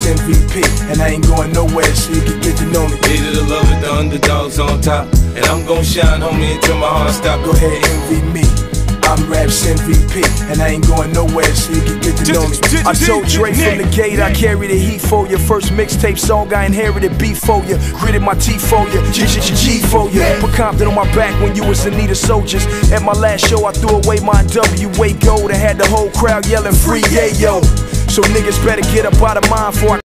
MVP, and I ain't going nowhere, so you can get to know me. Leader the love with the underdogs on top, and I'm gon' shine, homie, until my heart stop. Go ahead, envy me. I'm Raps MVP, and I ain't going nowhere, so you can get to know me. I told Dre from the gate, I carry the heat for you. First mixtape song, I inherited beef for you. Gritted my teeth for you, G for you. Put Compton on my back when you was in need of soldiers. At my last show, I threw away my WA gold and had the whole crowd yelling free, yeah, yo. So niggas better get up out of mine before I